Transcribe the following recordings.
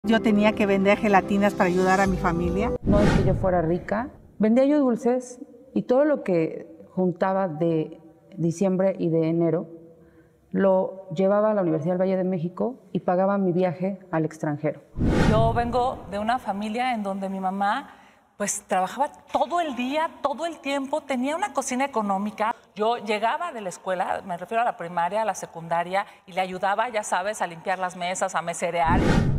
Yo tenía que vender gelatinas para ayudar a mi familia. No es que yo fuera rica. Vendía yo dulces y todo lo que juntaba de diciembre y de enero lo llevaba a la Universidad del Valle de México y pagaba mi viaje al extranjero. Yo vengo de una familia en donde mi mamá pues trabajaba todo el día, todo el tiempo, tenía una cocina económica. Yo llegaba de la escuela, me refiero a la primaria, a la secundaria, y le ayudaba, ya sabes, a limpiar las mesas, a meserear.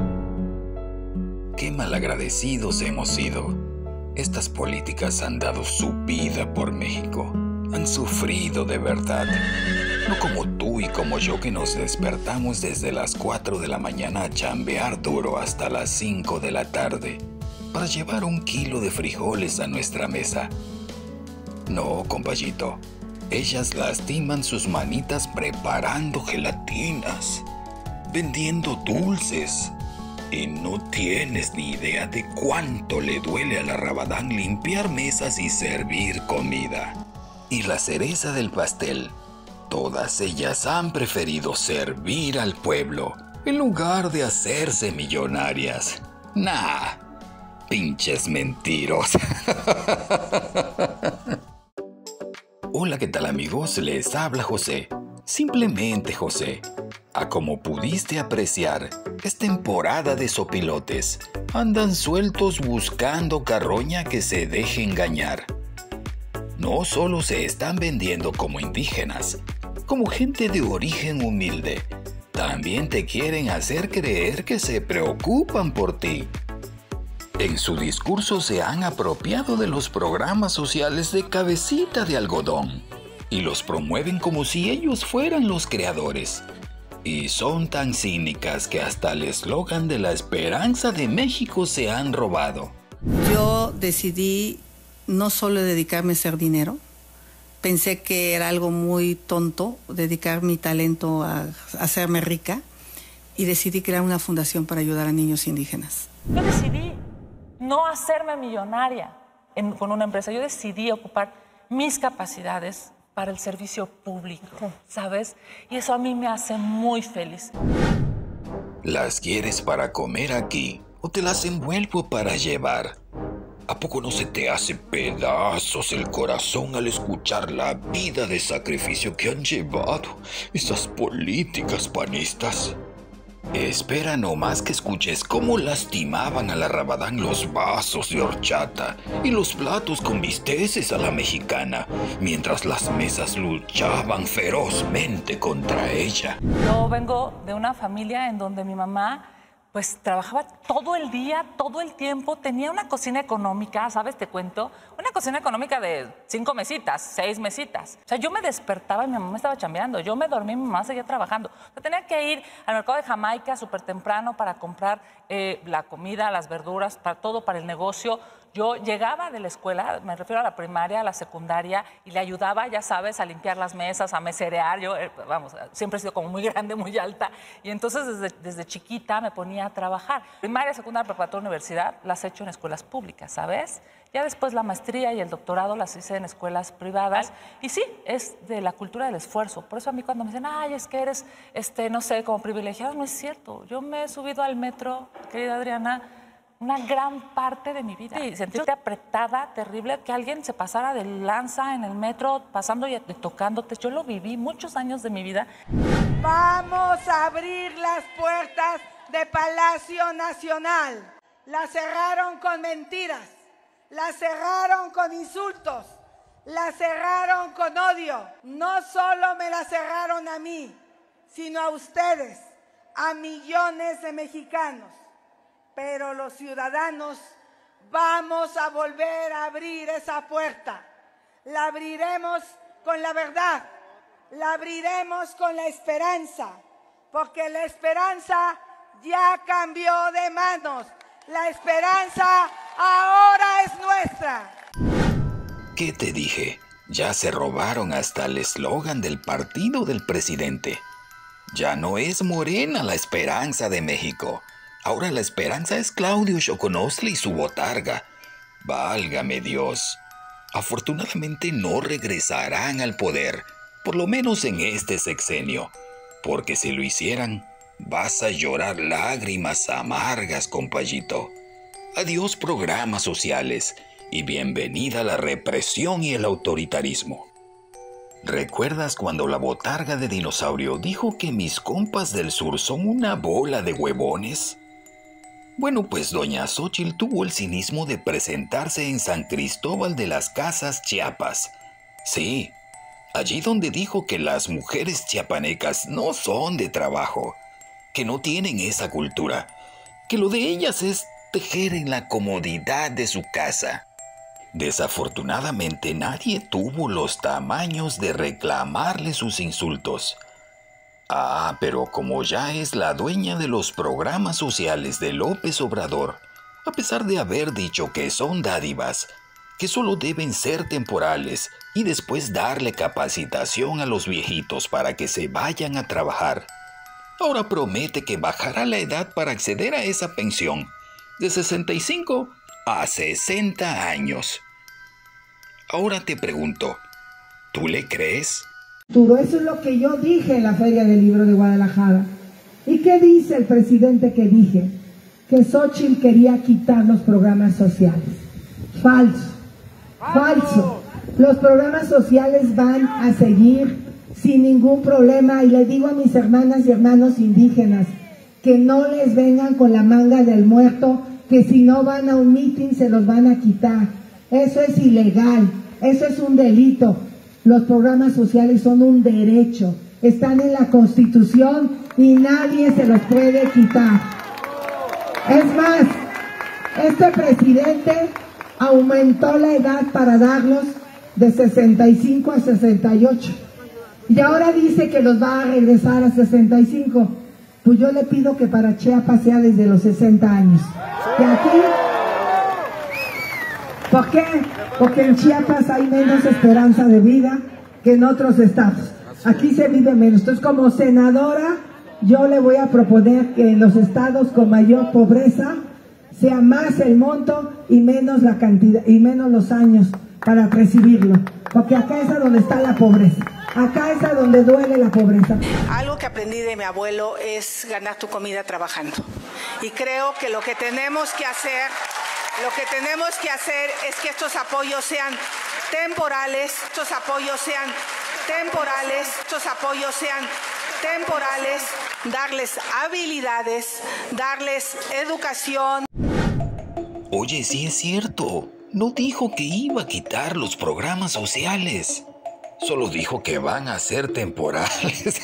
Qué malagradecidos hemos sido. Estas políticas han dado su vida por México. Han sufrido de verdad. No como tú y como yo que nos despertamos desde las 4 de la mañana a chambear duro hasta las 5 de la tarde para llevar 1 kilo de frijoles a nuestra mesa. No, compayito. Ellas lastiman sus manitas preparando gelatinas, vendiendo dulces. Y no tienes ni idea de cuánto le duele a la Rabadán limpiar mesas y servir comida. Y la cereza del pastel, todas ellas han preferido servir al pueblo en lugar de hacerse millonarias. Nah, pinches mentiros. Hola, ¿qué tal amigos? Les habla José. Simplemente José. A como pudiste apreciar, es temporada de sopilotes. Andan sueltos buscando carroña que se deje engañar. No solo se están vendiendo como indígenas, como gente de origen humilde. También te quieren hacer creer que se preocupan por ti. En su discurso se han apropiado de los programas sociales de cabecita de algodón y los promueven como si ellos fueran los creadores. Y son tan cínicas que hasta el eslogan de la esperanza de México se han robado. Yo decidí no solo dedicarme a hacer dinero. Pensé que era algo muy tonto dedicar mi talento a hacerme rica y decidí crear una fundación para ayudar a niños indígenas. Yo decidí no hacerme millonaria con una empresa. Yo decidí ocupar mis capacidades para el servicio público, ¿sabes? Y eso a mí me hace muy feliz. ¿Las quieres para comer aquí o te las envuelvo para llevar? ¿A poco no se te hace pedazos el corazón al escuchar la vida de sacrificio que han llevado esas políticas panistas? Espera nomás que escuches cómo lastimaban a la Rabadán los vasos de horchata y los platos con bisteces a la mexicana, mientras las mesas luchaban ferozmente contra ella. Yo vengo de una familia en donde mi mamá pues trabajaba todo el día, todo el tiempo, tenía una cocina económica, ¿sabes? Te cuento, una cocina económica de 5 mesitas, 6 mesitas. O sea, yo me despertaba y mi mamá estaba chambeando, yo me dormí y mi mamá seguía trabajando. O sea, tenía que ir al mercado de Jamaica súper temprano para comprar la comida, las verduras, todo para el negocio. Yo llegaba de la escuela, me refiero a la primaria, a la secundaria, y le ayudaba, ya sabes, a limpiar las mesas, a meserear. Yo, vamos, siempre he sido como muy grande, muy alta. Y entonces desde chiquita me ponía a trabajar. Primaria, secundaria, preparatoria, universidad, las he hecho en escuelas públicas, ¿sabes? Ya después la maestría y el doctorado las hice en escuelas privadas. Y sí, es de la cultura del esfuerzo. Por eso a mí cuando me dicen, ay, es que eres, no sé, como privilegiado, no es cierto. Yo me he subido al metro, querida Adriana, una gran parte de mi vida. Y sentirte apretada, terrible, que alguien se pasara de lanza en el metro, pasando y tocándote. Yo lo viví muchos años de mi vida. Vamos a abrir las puertas de Palacio Nacional. La cerraron con mentiras, la cerraron con insultos, la cerraron con odio. No solo me la cerraron a mí, sino a ustedes, a millones de mexicanos. Pero los ciudadanos vamos a volver a abrir esa puerta. La abriremos con la verdad, la abriremos con la esperanza, porque la esperanza ya cambió de manos. La esperanza ahora es nuestra. ¿Qué te dije? Ya se robaron hasta el eslogan del partido del presidente. Ya no es Morena la esperanza de México. Ahora la esperanza es Claudio Xoconostle y su botarga. Válgame Dios. Afortunadamente no regresarán al poder, por lo menos en este sexenio, porque si lo hicieran, vas a llorar lágrimas amargas, compayito. Adiós programas sociales y bienvenida la represión y el autoritarismo. ¿Recuerdas cuando la botarga de dinosaurio dijo que mis compas del sur son una bola de huevones? Bueno, pues doña Xóchitl tuvo el cinismo de presentarse en San Cristóbal de las Casas, Chiapas. Sí, allí donde dijo que las mujeres chiapanecas no son de trabajo, que no tienen esa cultura, que lo de ellas es tejer en la comodidad de su casa. Desafortunadamente nadie tuvo los tamaños de reclamarle sus insultos. Ah, pero como ya es la dueña de los programas sociales de López Obrador, a pesar de haber dicho que son dádivas, que solo deben ser temporales y después darle capacitación a los viejitos para que se vayan a trabajar, ahora promete que bajará la edad para acceder a esa pensión de 65 a 60 años. Ahora te pregunto, ¿tú le crees? Eso es lo que yo dije en la Feria del Libro de Guadalajara. ¿Y qué dice el presidente que dije? Que Xóchitl quería quitar los programas sociales. Falso, falso. Los programas sociales van a seguir sin ningún problema, y le digo a mis hermanas y hermanos indígenas que no les vengan con la manga del muerto, que si no van a un mitin se los van a quitar. Eso es ilegal, eso es un delito. Los programas sociales son un derecho, están en la Constitución y nadie se los puede quitar. Es más, este presidente aumentó la edad para darlos de 65 a 68 y ahora dice que los va a regresar a 65. Pues yo le pido que para Chiapas sea desde los 60 años. Y aquí, ¿por qué? Porque en Chiapas hay menos esperanza de vida que en otros estados. Aquí se vive menos. Entonces, como senadora, yo le voy a proponer que en los estados con mayor pobreza sea más el monto y menos la cantidad y menos los años para recibirlo. Porque acá es a donde está la pobreza. Acá es a donde duele la pobreza. Algo que aprendí de mi abuelo es ganar tu comida trabajando. Y creo que lo que tenemos que hacer es que estos apoyos sean temporales, darles habilidades, darles educación. Oye, sí es cierto. No dijo que iba a quitar los programas sociales. Solo dijo que van a ser temporales.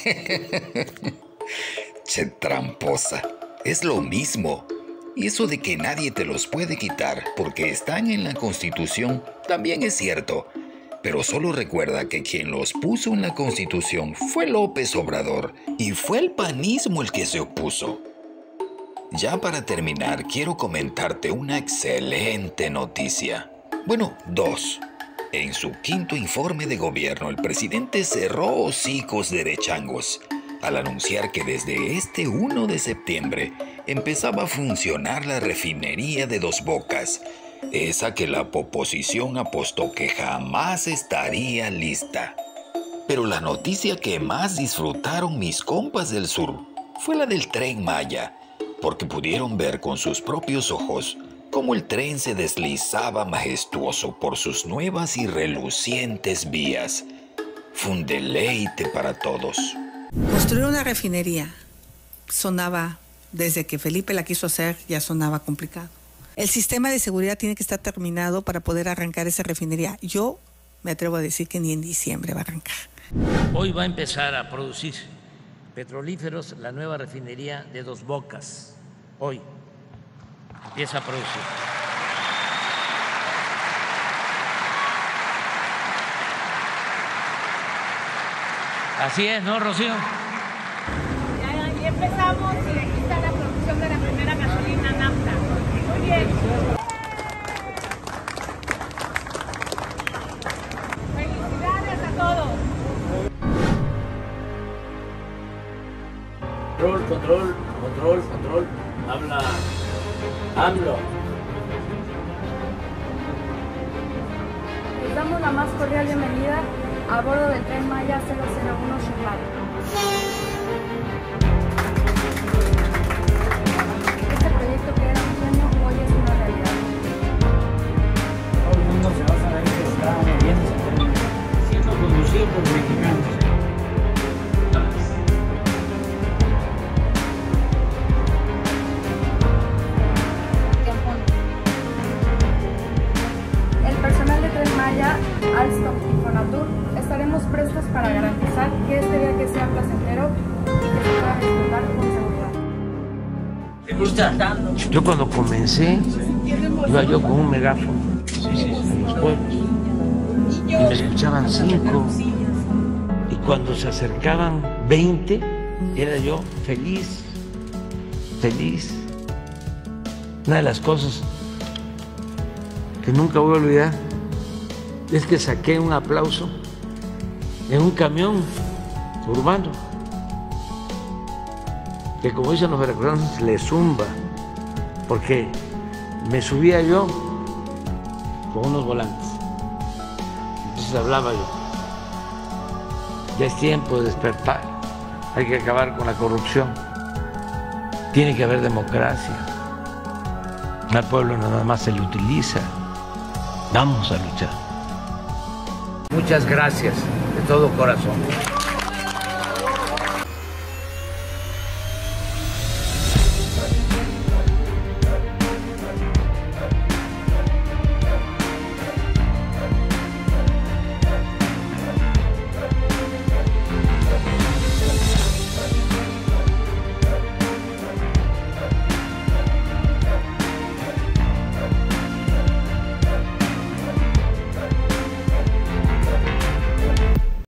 Che, tramposa. Es lo mismo. Y eso de que nadie te los puede quitar porque están en la Constitución también es cierto. Pero solo recuerda que quien los puso en la Constitución fue López Obrador y fue el panismo el que se opuso. Ya para terminar, quiero comentarte una excelente noticia. Bueno, dos. En su quinto informe de gobierno, el presidente cerró hocicos derechangos al anunciar que desde este 1 de septiembre empezaba a funcionar la refinería de Dos Bocas, esa que la oposición apostó que jamás estaría lista. Pero la noticia que más disfrutaron mis compas del sur fue la del Tren Maya, porque pudieron ver con sus propios ojos cómo el tren se deslizaba majestuoso por sus nuevas y relucientes vías. Fue un deleite para todos. Construir una refinería sonaba, desde que Felipe la quiso hacer, ya sonaba complicado. El sistema de seguridad tiene que estar terminado para poder arrancar esa refinería. Yo me atrevo a decir que ni en diciembre va a arrancar. Hoy va a empezar a producir petrolíferos la nueva refinería de Dos Bocas. Hoy empieza a producir. Así es, ¿no, Rocío? Ya empezamos y aquí está la producción de la primera gasolina nafta. Muy bien. Felicidades a todos. Control. Habla AMLO. Les damos la más cordial bienvenida a bordo del Tren Maya 001 Chapala. Yo cuando comencé, iba yo con un megáfono en los pueblos y me escuchaban 5. Y cuando se acercaban 20, era yo feliz, feliz. Una de las cosas que nunca voy a olvidar es que saqué un aplauso en un camión urbano, que como dicen los veracruzanos, le zumba, porque me subía yo con unos volantes. Entonces hablaba yo: ya es tiempo de despertar, hay que acabar con la corrupción, tiene que haber democracia, al pueblo nada más se le utiliza, vamos a luchar. Muchas gracias de todo corazón.